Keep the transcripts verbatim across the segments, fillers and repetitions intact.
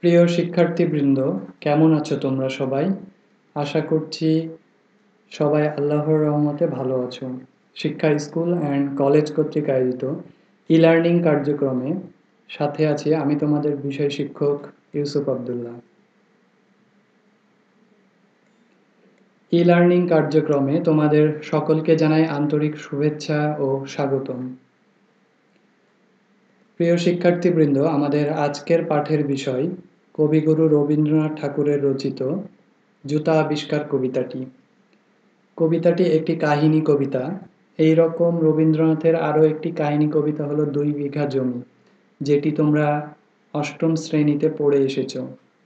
প্রিয় শিক্ষার্থীবৃন্দ, কেমন আছো তোমরা সবাই? আশা করছি সবাই আল্লাহর রহমতে ভালো আছো। শিক্ষা স্কুল অ্যান্ড কলেজ কর্তৃক আয়োজিত ই-লার্নিং কার্যক্রমে সাথে আছি আমি তোমাদের বিষয় শিক্ষক ইউসুফ আবদুল্লাহ। ই-লার্নিং কার্যক্রমে তোমাদের সকলকে জানাই আন্তরিক শুভেচ্ছা ও স্বাগতম। প্রিয় শিক্ষার্থীবৃন্দ, আমাদের আজকের পাঠের বিষয় কবিগুরু রবীন্দ্রনাথ ঠাকুরের রচিত জুতা আবিষ্কার কবিতাটি। কবিতাটি একটি কাহিনী কবিতা। এই রকম রবীন্দ্রনাথের আরও একটি কাহিনী কবিতা হলো দুই বিঘা জমি, যেটি তোমরা অষ্টম শ্রেণীতে পড়ে এসেছো।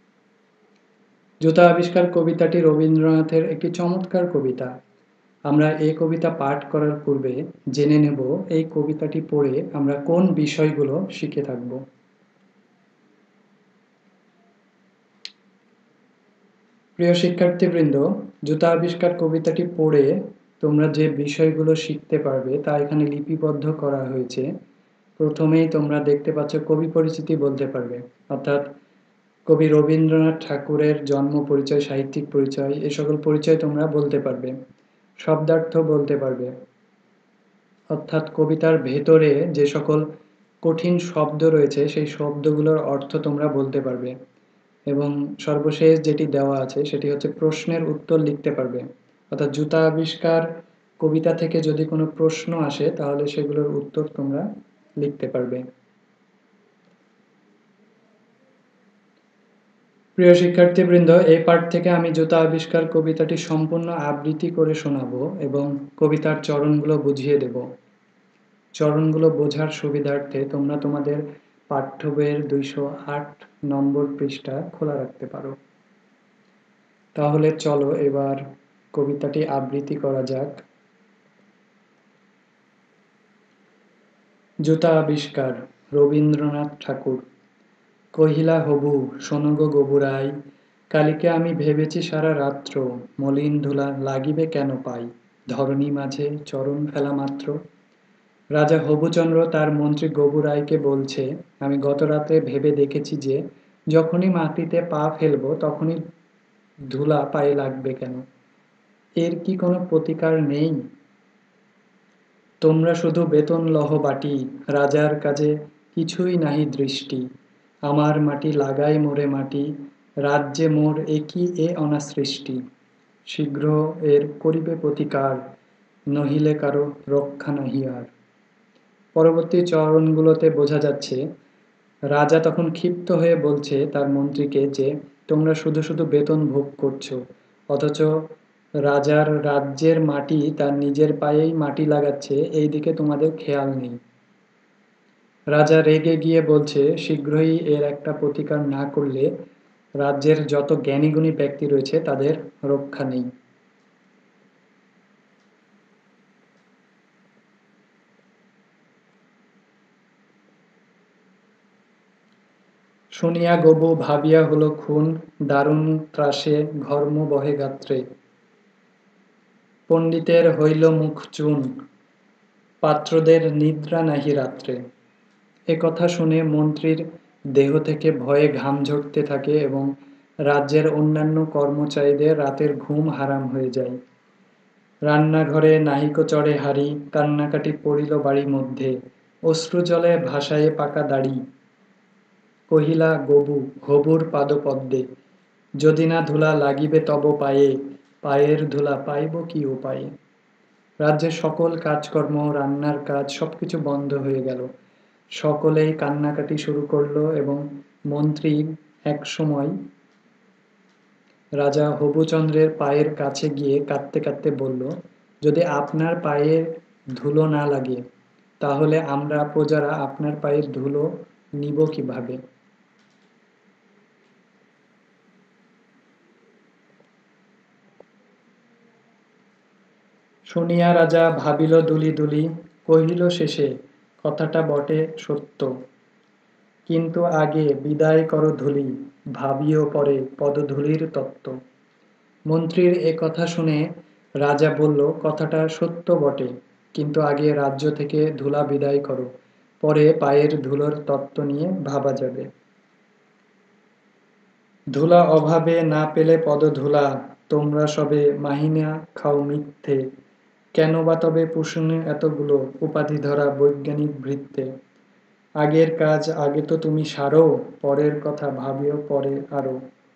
জুতা আবিষ্কার কবিতাটি রবীন্দ্রনাথের একটি চমৎকার কবিতা। আমরা এই কবিতা পাঠ করার পূর্বে জেনে নেব এই কবিতাটি পড়ে আমরা কোন বিষয়গুলো শিখে থাকব। প্রিয় শিক্ষার্থীবৃন্দ, জুতা আবিষ্কার কবিতাটি পড়ে তোমরা যে বিষয়গুলো শিখতে পারবে তা এখানে লিপিবদ্ধ করা হয়েছে। প্রথমেই তোমরা দেখতে পাচ্ছ কবি পরিচিতি বলতে পারবে, অর্থাৎ কবি রবীন্দ্রনাথ ঠাকুরের জন্ম পরিচয়, সাহিত্যিক পরিচয়, এ সকল পরিচয় তোমরা বলতে পারবে। শব্দার্থ বলতে পারবে, অর্থাৎ কবিতার ভেতরে যে সকল কঠিন শব্দ রয়েছে সেই শব্দগুলোর অর্থ তোমরা বলতে পারবে। এবং সর্বশেষ যেটি দেওয়া আছে সেটি হচ্ছে প্রশ্নের উত্তর লিখতে পারবে, অর্থাৎ জুতা আবিষ্কার কবিতা থেকে যদি কোনো প্রশ্ন আসে তাহলে সেগুলোর উত্তর তোমরা লিখতে পারবে। প্রিয় শিক্ষার্থীবৃন্দ, এই পাঠ থেকে আমি জুতা আবিষ্কার কবিতাটি সম্পূর্ণ আবৃত্তি করে শোনাবো এবং কবিতার চরণগুলো বুঝিয়ে দেব। চরণগুলো বোঝার সুবিধার্থে তোমরা তোমাদের পাঠ্য বইয়ের দুইশো আট নম্বর পৃষ্ঠা খোলা রাখতে পারো। তাহলে চলো এবার কবিতাটি আবৃত্তি করা যাক। জুতা আবিষ্কার, রবীন্দ্রনাথ ঠাকুর। কহিলা হবু শোনো গো গবুরাই, কালিকে আমি ভেবেছি সারা রাত্র, মলিন ধুলা লাগিবে কেন পাই, ধরণী মাঝে চরণ ফেলা মাত্র। রাজা হবুচন্দ্র তার মন্ত্রী গবুরাইকে বলছে, আমি গত রাতে ভেবে দেখেছি যে যখনই মাটিতে পা ফেলবো তখনই ধুলা পায়ে লাগবে কেন, এর কি কোনো প্রতিকার নেই? তোমরা শুধু বেতন লহ বাটি, রাজার কাজে কিছুই নাহি দৃষ্টি, আমার মাটি লাগাই মোরে মাটি, রাজ্যে মোর একই এ অনাসৃষ্টি, শীঘ্র এর করিবে প্রতিকার, নহিলে কারো রক্ষা নাহি আর। পরবর্তী চরণগুলোতে বোঝা যাচ্ছে রাজা তখন ক্ষিপ্ত হয়ে বলছে তার মন্ত্রীকে যে তোমরা শুধু শুধু বেতন ভোগ করছো, অথচ রাজার রাজ্যের মাটি তার নিজের পায়েই মাটি লাগাচ্ছে, এই দিকে তোমাদের খেয়াল নেই। রাজা রেগে গিয়ে বলছে শীঘ্রই এর একটা প্রতিকার না করলে রাজ্যের যত জ্ঞানীগুণী ব্যক্তি রয়েছে তাদের রক্ষা নেই। শুনিয়া গবু ভাবিয়া হলো খুন, দারুণ ত্রাসে ঘর্ম বহে গাত্রে, পণ্ডিতের হইল মুখ চুন, পাত্রদের নিদ্রা নাহি রাত্রে। এ কথা শুনে মন্ত্রীর দেহ থেকে ভয়ে ঘাম ঝরতে থাকে এবং রাজ্যের অন্যান্য কর্মচারীদের রাতের ঘুম হারাম হয়ে যায়। রান্নাঘরে নাহিকো চড়ে হাড়ি, কান্নাকাটি পড়িল বাড়ি মধ্যে, অশ্রুজলে ভাসায়ে পাকা দাড়ি। কহিলা গবু হবুর পাদপদ্মে, যদি না ধুলা লাগিবে তব পায়ে, পায়ের ধুলা পাইব কি উপায়ে। রাজ্যের সকল কাজকর্ম, রান্নার কাজ সবকিছু বন্ধ হয়ে গেল। সকলেই কান্নাকাটি শুরু করলো এবং মন্ত্রী এক সময় রাজা হবুচন্দ্রের পায়ের কাছে গিয়ে কাঁদতে কাঁদতে বলল, যদি আপনার পায়ে ধুলো না লাগে তাহলে আমরা প্রজারা আপনার পায়ের ধুলো নিব কিভাবে। শুনিয়া রাজা ভাবিল দুলি দুলি, কহিল শেষে কথাটা বটে সত্য, কিন্তু আগে বিদায় কর ধূলি, ভাবিও পরে পদধূলির তত্ত্ব। মন্ত্রীর এ কথা শুনে রাজা বলল, কথাটা সত্য বটে, কিন্তু আগে রাজ্য থেকে ধুলা বিদায় করো, পরে পায়ের ধুলোর তত্ত্ব নিয়ে ভাবা যাবে। ধুলা অভাবে না পেলে পদধূলা, তোমরা সবে মাহিনা খাও মিথ্যে, কেন বা তবে পুষুনে এতগুলো উপাধি ধরা বৈজ্ঞানিক বৃত্তে। আগের কাজ আগে তো তুমি সারো, পরের কথা ভাবিও পরে আরো।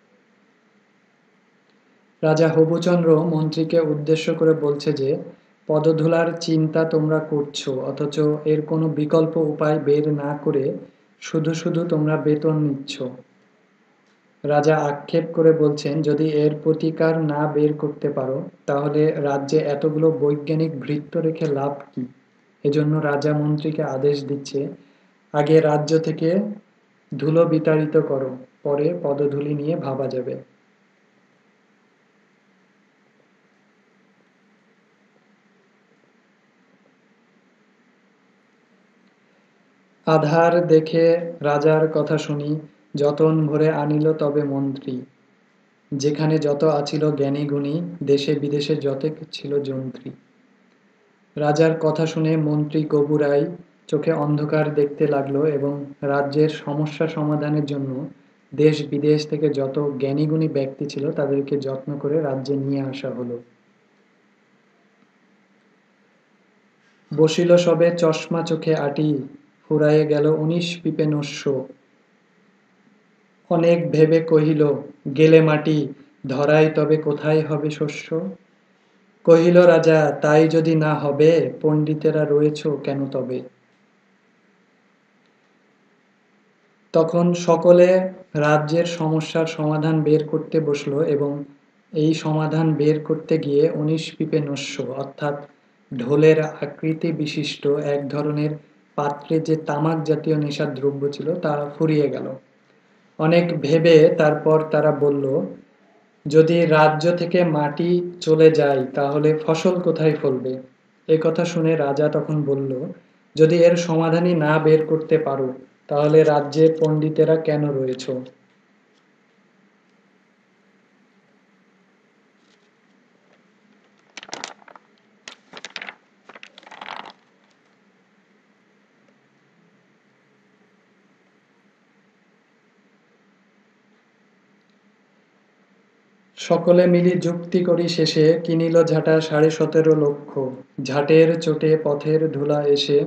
রাজা হবুচন্দ্র মন্ত্রীকে উদ্দেশ্য করে বলছে যে পদধূলার চিন্তা তোমরা করছো, অথচ এর কোনো বিকল্প উপায় বের না করে শুধু শুধু তোমরা বেতন নিচ্ছ। রাজা আক্ষেপ করে বলছেন, যদি এর প্রতিকার না বের করতে পারো তাহলে রাজ্যে এতগুলো বৈজ্ঞানিক ভৃত্য রেখে লাভ কি। এজন্য রাজা মন্ত্রীকে আদেশ দিচ্ছে, আগে রাজ্য থেকে ধুলো বিতাড়িত করো, পরে পদধূলি নিয়ে ভাবা যাবে। আধার দেখে রাজার কথা শুনি, যতন ভরে আনিল তবে মন্ত্রী। যেখানে যত আছিল জ্ঞানী গুণী, দেশে বিদেশে যতেক ছিল যন্ত্রী। রাজার কথা শুনে মন্ত্রী গবুরাই চোখে অন্ধকার দেখতে লাগলো এবং রাজ্যের সমস্যা সমাধানের জন্য দেশ বিদেশ থেকে যত জ্ঞানীগুণী ব্যক্তি ছিল তাদেরকে যত্ন করে রাজ্যে নিয়ে আসা হলো। বসিল সবে চশমা চোখে আটি, ফুরায়ে গেল উনিশ পিপে নস্য। অনেক ভেবে কহিল, গেলে মাটি, ধরাই তবে কোথায় হবে শস্য। কহিল রাজা, তাই যদি না হবে, পণ্ডিতেরা রয়েছ কেন তবে। তখন সকলে রাজ্যের সমস্যার সমাধান বের করতে বসলো এবং এই সমাধান বের করতে গিয়ে উনিশ পিপে নস্য অর্থাৎ ঢোলের আকৃতি বিশিষ্ট এক ধরনের পাত্রে যে তামাক জাতীয় নেশার দ্রব্য ছিল তা ফুরিয়ে গেল। অনেক ভেবে তারপর তারা বলল, যদি রাজ্য থেকে মাটি চলে যায় তাহলে ফসল কোথায় ফলবে। এ কথা শুনে রাজা তখন বলল, যদি এর সমাধানই না বের করতে পারো তাহলে রাজ্যে পণ্ডিতেরা কেন রয়েছ। সকলে মিলি যুক্তি করি শেষে, কিনিল ঝাঁটা সাড়ে সতেরো লক্ষ। ঝাঁটের চোটে পথের ধুলা এসে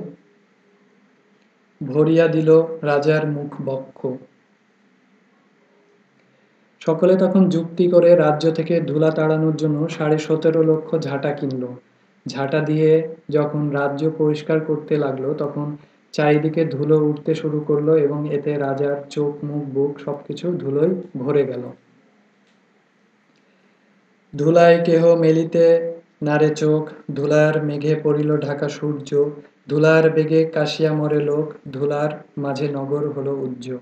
ভরিয়া দিল রাজার মুখ বক্ষ। সকলে তখন যুক্তি করে রাজ্য থেকে ধুলা তাড়ানোর জন্য সাড়ে সতেরো লক্ষ ঝাঁটা কিনল। ঝাঁটা দিয়ে যখন রাজ্য পরিষ্কার করতে লাগলো তখন চারিদিকে ধুলো উঠতে শুরু করলো এবং এতে রাজার চোখ মুখ বুক সবকিছু ধুলোয় ভরে গেল। ধুলায় কেহ মেলিতে নারে চোখ, ধুলার মেঘে পড়িল ঢাকা সূর্য। ধুলার বেগে কাশিয়া মরে লোক, ধুলার মাঝে নগর হলো উজ্জ্ব।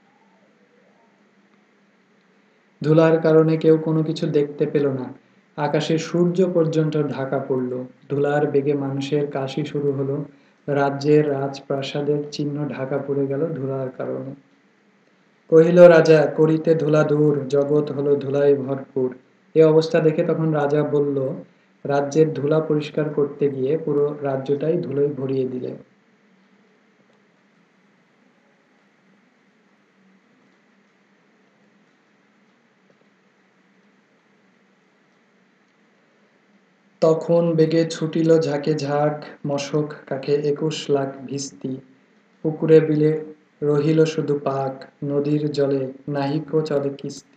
ধুলার কারণে কেউ কোনো কিছু দেখতে পেল না, আকাশে সূর্য পর্যন্ত ঢাকা পড়ল। ধুলার বেগে মানুষের কাশি শুরু হলো, রাজ্যের রাজপ্রাসাদের চিহ্ন ঢাকা পড়ে গেল ধুলার কারণে। কহিল রাজা, করিতে ধুলা দূর, জগৎ হলো ধুলায় ভরপুর। এ অবস্থা দেখে তখন রাজা বলল, রাজ্যের ধুলা পরিষ্কার করতে গিয়ে পুরো রাজ্যটাই ধুলোয় ভরিয়ে দিলে। তখন বেগে ছুটিল ঝাঁকে ঝাঁক, মশক কাকে একুশ লাখ ভিস্তি। পুকুরে বিলে রহিল শুধু পাক, নদীর জলে নাহিকো চলে কিস্তি।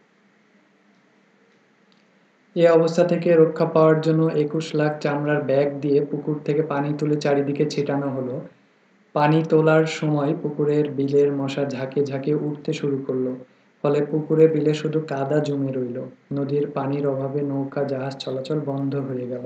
এ অবস্থা থেকে রক্ষা পাওয়ার জন্য একুশ লাখ চামড়ার ব্যাগ দিয়ে পুকুর থেকে পানি তুলে চারিদিকে ছিটানো হলো। পানি তোলার সময় পুকুরের বিলের মশা ঝাঁকে ঝাঁকে উঠতে শুরু করলো, ফলে পুকুরে বিলে শুধু কাদা জমে রইল। নদীর পানির অভাবে নৌকা জাহাজ চলাচল বন্ধ হয়ে গেল।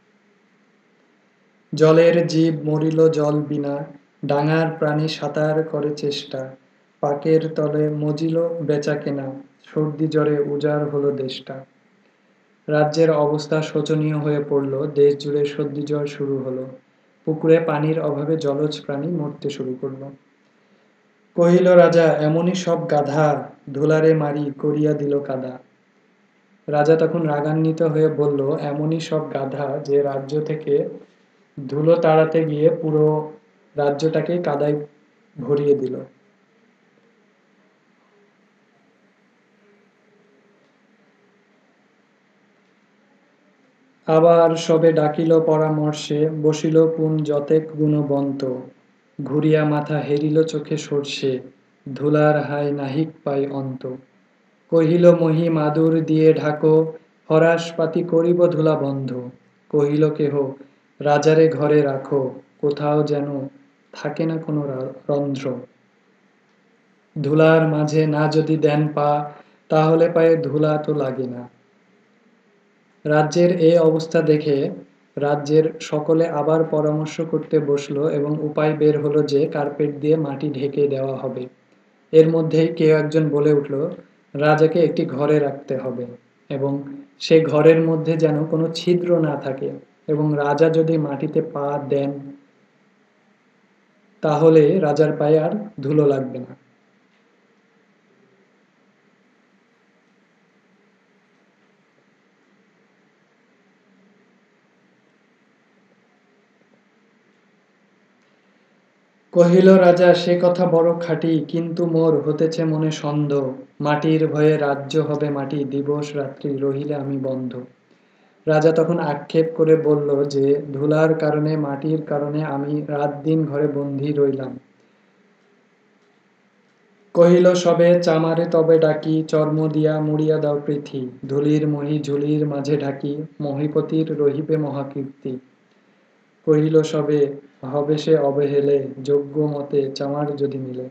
জলের জীব মরিল জল বিনা, ডাঙার প্রাণী সাঁতার করে চেষ্টা। পাকের তলে মজিল বেচাকেনা, সর্দি জ্বরে উজাড় হলো দেশটা। রাজ্যের অবস্থা শোচনীয় হয়ে পড়ল, দেশ জুড়ে সর্দি জ্বর শুরু হলো। পুকুরে পানির অভাবে জলজ প্রাণী মরতে শুরু করলো। কহিল রাজা, এমনই সব গাধা, ধুলারে মারি করিয়া দিল কাদা। রাজা তখন রাগান্বিত হয়ে বলল, এমনই সব গাধা যে রাজ্য থেকে ধুলো তাড়াতে গিয়ে পুরো রাজ্যটাকে কাদায় ভরিয়ে দিল। আবার সবে ডাকিল পরামর্শে, বসিল পুন যতেক গুণবন্ত, ঘুরিয়া মাথা হেরিল চোখে সর্ষে, ধুলার হাই নাহিক পাই অন্ত। কহিল মহি মাদুর দিয়ে ঢাকো, হরাসপাতি করিব ধুলা বন্ধ। কহিল কেহ রাজারে ঘরে রাখো, কোথাও যেন থাকে না কোনো রন্ধ্র। ধুলার মাঝে না যদি দেন পা, তাহলে পায়ে ধুলা তো লাগে না। রাজ্যের এই অবস্থা দেখে রাজ্যের সকলে আবার পরামর্শ করতে বসলো এবং উপায় বের হলো যে কার্পেট দিয়ে মাটি ঢেকে দেওয়া হবে। এর মধ্যেই কেউ একজন বলে উঠল, রাজাকে একটি ঘরে রাখতে হবে এবং সে ঘরের মধ্যে যেন কোনো ছিদ্র না থাকে, এবং রাজা যদি মাটিতে পা দেন তাহলে রাজার পায়ে আর ধুলো লাগবে না। কহিল রাজা, সে কথা বড় খাঁটি, কিন্তু মোর হতেছে মনে সন্দেহ। মাটির ভয়ে রাজ্য হবে মাটি, দিবস রাত্রি রহিলে আমি বন্ধ। রাজা তখন আক্ষেপ করে বলল যে ধুলার কারণে, মাটির কারণে আমি রাত দিন ঘরে বন্দী রইলাম। কহিল সবে চামারে তবে ডাকি, চর্ম দিয়া মুড়িয়া দাও পৃথি। ধুলির মহি ঝুলির মাঝে ঢাকি, মহিপতির রহিবে মহাকীর্তি। কহিল সবে হবে সে অবহেলে, যোগ্য মতে চামার যদি মিলে।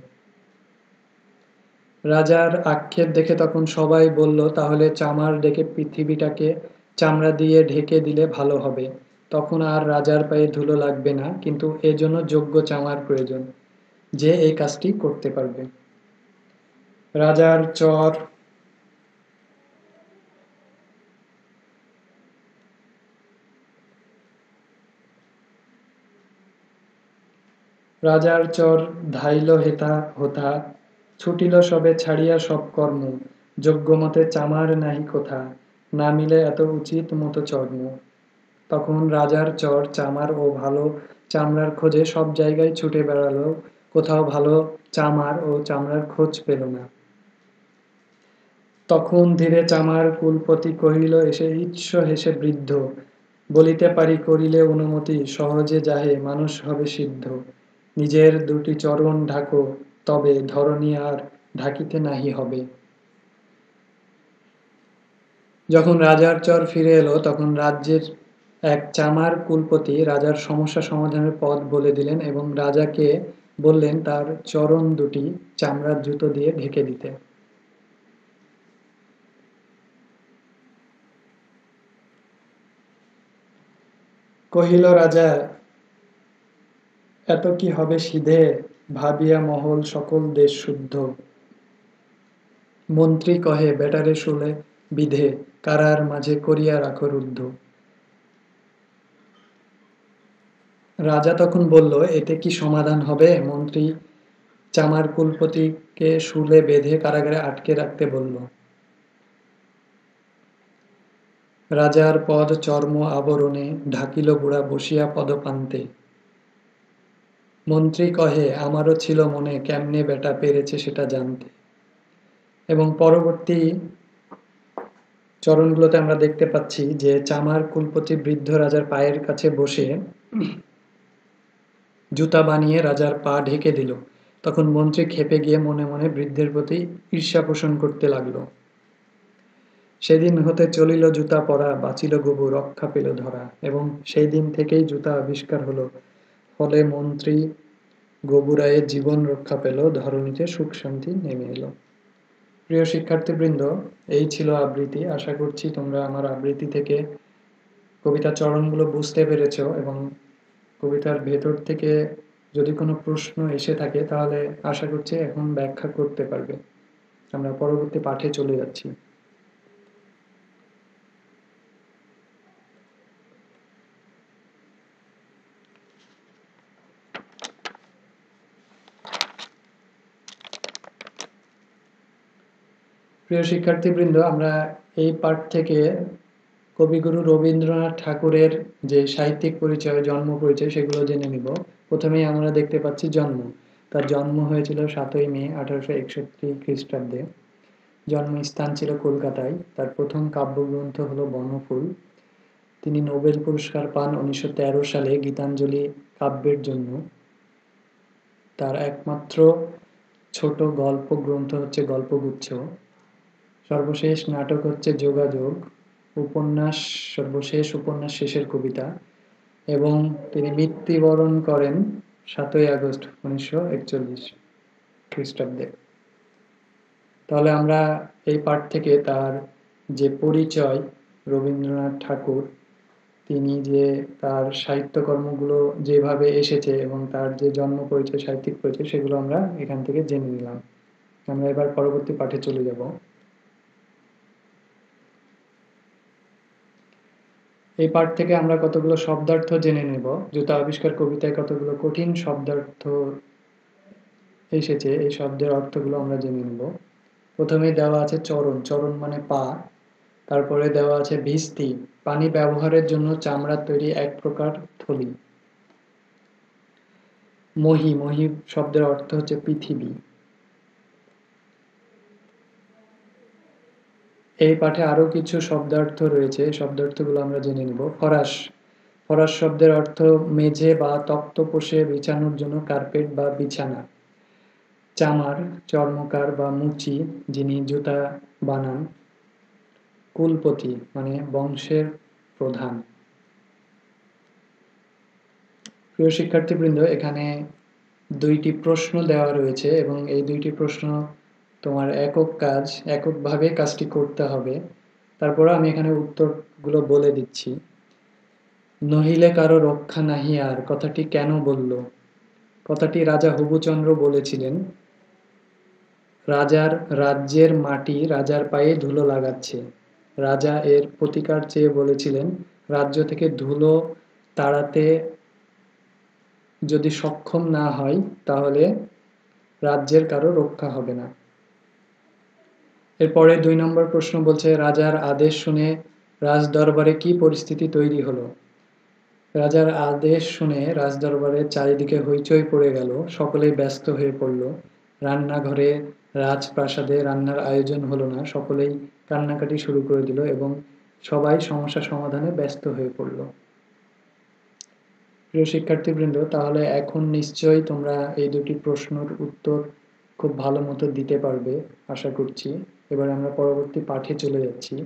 রাজার আক্ষেপ দেখে তখন সবাই বলল, তাহলে চামার ডেকে পৃথিবীটাকে চামড়া দিয়ে ঢেকে দিলে ভালো হবে। তখন আর রাজার পায়ে ধুলো লাগবে না, কিন্তু এজন্য যোগ্য চামার প্রয়োজন, যে এই কাজটি করতে পারবে। রাজার চর রাজার চর ধাইল হেথা হোথা, ছুটিল সবে ছাড়িয়া সব কর্ম। যোগ্যমতে চামার নাহি কোথা, না মিলে এত উচিত মতো চর্ম। তখন রাজার চর চামার ও ভালো চামড়ার খোঁজে সব জায়গায় ছুটে বেড়ালো, কোথাও ভালো চামার ও চামড়ার খোঁজ পেল না। তখন ধীরে চামার কুলপতি কহিল এসে ঈর্ষ হেসে বৃদ্ধ, বলিতে পারি করিলে অনুমতি, সহজে যাহে মানুষ হবে সিদ্ধ। নিজের দুটি চরণ ঢাকো, তবে ধরণী আর ঢাকিতে নাহি হবে। যখন রাজার চর ফিরে এলো, তখন রাজ্যের এক চামার কুলপতি রাজার সমস্যা সমাধানের পথ বলে দিলেন এবং রাজাকে বললেন তার চরণ দুটি চামড়ার জুতো দিয়ে ঢেকে দিতে। কহিল রাজা, এত কি হবে সিধে, ভাবিয়া মহল সকল দেশ শুদ্ধ। মন্ত্রী কহে বেটারে শুলে বিধে, কারার মাঝে করিয়া রাখো রুদ্ধ। রাজা তখন বলল, এতে কি সমাধান হবে? মন্ত্রী চামার কুলপতিকে শুলে বেঁধে কারাগারে আটকে রাখতে বলল। রাজার পদ চর্ম আবরণে, ঢাকিল বুড়া বসিয়া পদপান্তে। মন্ত্রী কহে আমারও ছিল মনে, কেমনে বেটা পেরেছে সেটা জানতে। এবং পরবর্তী চরণগুলোতে আমরা দেখতে পাচ্ছি যে চামার কুলপতি বৃদ্ধ রাজার পায়ের কাছে বসে জুতা বানিয়ে রাজার পা ঢেকে দিল। তখন মন্ত্রী ক্ষেপে গিয়ে মনে মনে বৃদ্ধের প্রতি ঈর্ষা পোষণ করতে লাগলো। সেদিন হতে চলিল জুতা পরা, বাঁচিল গবু রক্ষা পেল ধরা। এবং সেই দিন থেকেই জুতা আবিষ্কার হলো, ফলে মন্ত্রী গবুরায়ের জীবন রক্ষা পেল, ধরণীতে সুখ শান্তি নেমে এলো। প্রিয় শিক্ষার্থীবৃন্দ, এই ছিল আবৃত্তি। আশা করছি তোমরা আমার আবৃত্তি থেকে কবিতার চরণগুলো বুঝতে পেরেছ এবং কবিতার ভেতর থেকে যদি কোনো প্রশ্ন এসে থাকে তাহলে আশা করছি এখন ব্যাখ্যা করতে পারবে। আমরা পরবর্তী পাঠে চলে যাচ্ছি। প্রিয় শিক্ষার্থীবৃন্দ, আমরা এই পাঠ থেকে কবিগুরু রবীন্দ্রনাথ ঠাকুরের যে সাহিত্যিক পরিচয়, জন্ম পরিচয়, সেগুলো জেনে নিব। প্রথমেই আমরা দেখতে পাচ্ছি জন্ম। তার জন্ম হয়েছিল সাতই মে আঠারোশো একষট্টি খ্রিস্টাব্দে। জন্মস্থান ছিল কলকাতায়। তার প্রথম কাব্যগ্রন্থ হলো বনফুল। তিনি নোবেল পুরস্কার পান উনিশশো তেরো সালে গীতাঞ্জলি কাব্যের জন্য। তার একমাত্র ছোট গল্প গ্রন্থ হচ্ছে গল্পগুচ্ছ। সর্বশেষ নাটক হচ্ছে যোগাযোগ। উপন্যাস সর্বশেষ উপন্যাস শেষের কবিতা। এবং তিনি মৃত্যুবরণ করেন সাতই আগস্ট উনিশশো একচল্লিশ খ্রিস্টাব্দে। তাহলে আমরা এই পাঠ থেকে তার যে পরিচয় রবীন্দ্রনাথ ঠাকুর, তিনি যে তার সাহিত্যকর্মগুলো যেভাবে এসেছে এবং তার যে জন্ম পরিচয়, সাহিত্যিক পরিচয়, সেগুলো আমরা এখান থেকে জেনে নিলাম। আমরা এবার পরবর্তী পাঠে চলে যাব। এই পাঠ থেকে আমরা কতগুলো শব্দার্থ জেনে নেব। জুতা আবিষ্কার কবিতায় কতগুলো কঠিন শব্দার্থ এসেছে, এই শব্দের অর্থগুলো আমরা জেনে নেব। প্রথমেই দেওয়া আছে চরণ, চরণ মানে পা। তারপরে দেওয়া আছে ভিস্তি, পানি ব্যবহারের জন্য চামড়ার তৈরি এক প্রকার থলি। মহি, মহি শব্দের অর্থ হচ্ছে পৃথিবী। এই পাঠে আরো কিছু শব্দার্থ রয়েছে, শব্দার্থগুলো আমরা জেনে নিব। ফরাশ, ফরাশ শব্দের অর্থ মেঝে বা তক্তপোষে বিছানোর জন্য কার্পেট বা বিছানা। চামার, চর্মকার বা মুচি, যিনি জুতা বানান। কুলপতি মানে বংশের প্রধান। প্রিয় শিক্ষার্থীবৃন্দ, এখানে দুইটি প্রশ্ন দেওয়া রয়েছে এবং এই দুইটি প্রশ্ন তোমার একক কাজ, এককভাবে কাজটি করতে হবে। তারপরে আমি এখানে উত্তরগুলো বলে দিচ্ছি। নহিলে কারো রক্ষা নাহি আর, কথাটি কেন বলল? কথাটি রাজা হবুচন্দ্র বলেছিলেন। রাজার রাজ্যের মাটি রাজার পায়ে ধুলো লাগাচ্ছে। রাজা এর প্রতিকার চেয়ে বলেছিলেন, রাজ্য থেকে ধুলো তাড়াতে যদি সক্ষম না হয় তাহলে রাজ্যের কারো রক্ষা হবে না। এরপরে দুই নম্বর প্রশ্ন বলছে, রাজার আদেশ শুনে রাজদরবারে কি পরিস্থিতি তৈরি হলো? রাজার আদেশ শুনে রাজদরবারের চারিদিকে হইচই পড়ে গেল, সকলেই ব্যস্ত হয়ে পড়ল। রান্নাঘরে, রাজপ্রাসাদে রান্নার আয়োজন হলো না, সকলেই কান্নাকাটি শুরু করে দিল এবং সবাই সমস্যা সমাধানে ব্যস্ত হয়ে পড়ল। প্রিয় শিক্ষার্থীবৃন্দ, তাহলে এখন নিশ্চয়ই তোমরা এই দুটি প্রশ্নের উত্তর খুব ভালো মতো দিতে পারবে আশা করছি। এবার আমরা পরবর্তী পাঠে চলে যাচ্ছি।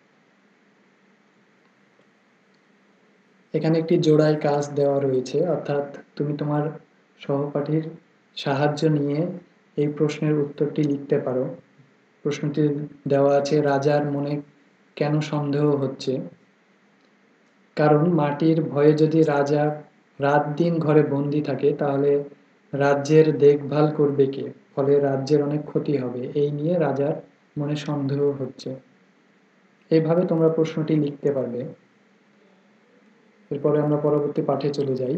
এখানে একটি জোড়ায় কাজ দেওয়া রয়েছে, অর্থাৎ তুমি তোমার সহপাঠীর সাহায্য নিয়ে এই প্রশ্নের উত্তরটি লিখতে পারো। প্রশ্নটি দেওয়া আছে, রাজার মনে কেন সন্দেহ হচ্ছে? কারণ মাটির ভয়ে যদি রাজা রাত দিন ঘরে বন্দি থাকে তাহলে রাজ্যের দেখভাল করবে কে? ফলে রাজ্যের অনেক ক্ষতি হবে, এই নিয়ে রাজার মনে সন্দেহ হচ্ছে। এইভাবে তোমরা প্রশ্নটি লিখতে পারবে। এরপরে আমরা পরবর্তী পাঠে চলে যাই।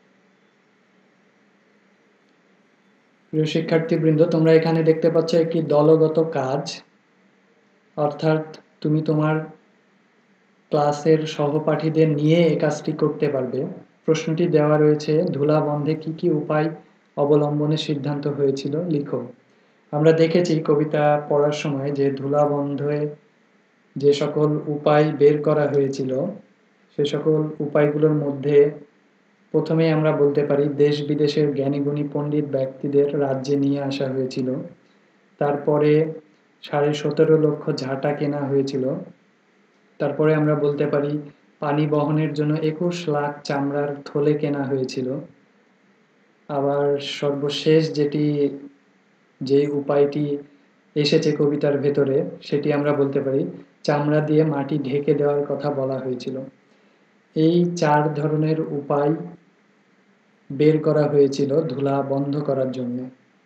প্রিয় শিক্ষার্থীবৃন্দ, তোমরা এখানে দেখতে পাচ্ছ একটি দলগত কাজ, অর্থাৎ তুমি তোমার ক্লাসের সহপাঠীদের নিয়ে এই কাজটি করতে পারবে। প্রশ্নটি দেওয়া রয়েছে, ধুলা বন্ধে কি কি উপায় অবলম্বনের সিদ্ধান্ত হয়েছিল, লিখো। আমরা দেখেছি কবিতা পড়ার সময় যে ধুলা বন্ধে যে সকল উপায় বের করা হয়েছিল, সে সকল উপায়গুলোর মধ্যে প্রথমে আমরা বলতে পারি দেশ বিদেশের জ্ঞানীগুণী পণ্ডিত ব্যক্তিদের রাজ্যে নিয়ে আসা হয়েছিল। তারপরে সাড়ে সতেরো লক্ষ ঝাঁটা কেনা হয়েছিল। তারপরে আমরা বলতে পারি পানি বহনের জন্য একুশ লাখ চামড়ার থলে কেনা হয়েছিল। আবার সর্বশেষ যেটি যে উপায়টি এসেছে কবিতার ভেতরে, সেটি আমরা বলতে পারি চামড়া দিয়ে মাটি ঢেকে দেওয়ার কথা বলা হয়েছিল। এই চার ধরনের উপায় বের করা হয়েছিল ধুলা বন্ধ করার জন্য।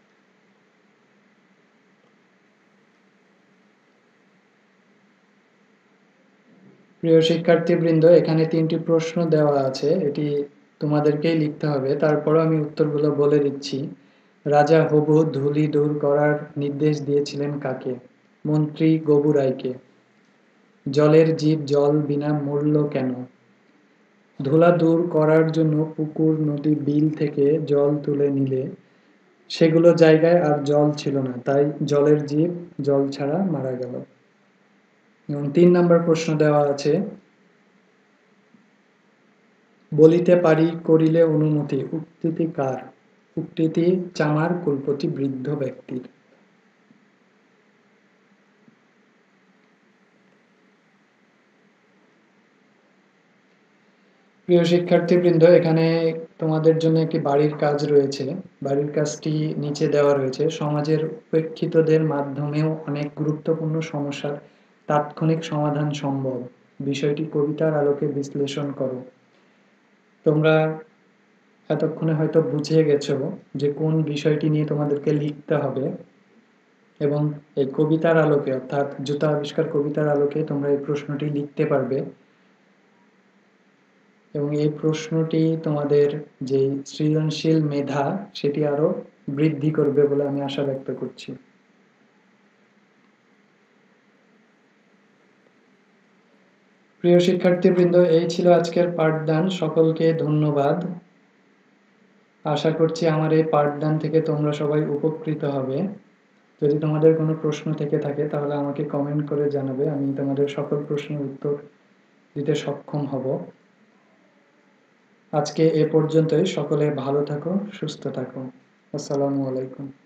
প্রিয় শিক্ষার্থীবৃন্দ, এখানে তিনটি প্রশ্ন দেওয়া আছে, এটি তোমাদেরকেই লিখতে হবে। তারপরও আমি উত্তরগুলো বলে দিচ্ছি। রাজা হবু ধুলি দূর করার নির্দেশ দিয়েছিলেন কাকে? মন্ত্রী গবু রায়কে। জলের জীব জল বিনা মরল কেন? ধুলা দূর করার জন্য পুকুর, নদী, বিল থেকে জল তুলে নিলে সেগুলো জায়গায় আর জল ছিল না, তাই জলের জীব জল ছাড়া মারা গেল। এবং তিন নম্বর প্রশ্ন দেওয়া আছে, বলিতে পারি করিলে অনুমতি, উক্তিটি কার? উক্তিটি চামার কুলপতি বৃদ্ধ ব্যক্তির। প্রিয় শিক্ষার্থীবৃন্দ, এখানে তোমাদের জন্য একটি বাড়ির কাজ রয়েছে। বাড়ির কাজটি নিচে দেওয়া রয়েছে। সমাজের উপেক্ষিতদের মাধ্যমেও অনেক গুরুত্বপূর্ণ সমস্যার তাৎক্ষণিক সমাধান সম্ভব। বিষয়টি কবিতার আলোকে বিশ্লেষণ করো। তোমরা এতক্ষণে হয়তো বুঝে গেছো যে কোন বিষয়টি নিয়ে তোমাদেরকে লিখতে হবে, এবং এই কবিতার আলোকে অর্থাৎ জুতা আবিষ্কার কবিতার আলোকে তোমরা এই প্রশ্নটি লিখতে পারবে, এবং এই প্রশ্নটি তোমাদের যে সৃজনশীল মেধা সেটি আরো বৃদ্ধি করবে বলে আমি আশা ব্যক্ত করছি। প্রিয় শিক্ষার্থীবৃন্দ, এই ছিল আজকের পাঠদান। সকলকে ধন্যবাদ। আশা করছি আমার এই পাঠদান থেকে তোমরা সবাই উপকৃত হবে। যদি তোমাদের কোনো প্রশ্ন থেকে থাকে তাহলে আমাকে কমেন্ট করে জানাবে, আমি তোমাদের সকল প্রশ্নের উত্তর দিতে সক্ষম হব। আজকে এ পর্যন্তই। সকলে ভালো থাকো, সুস্থ থাকো। আসসালামু আলাইকুম।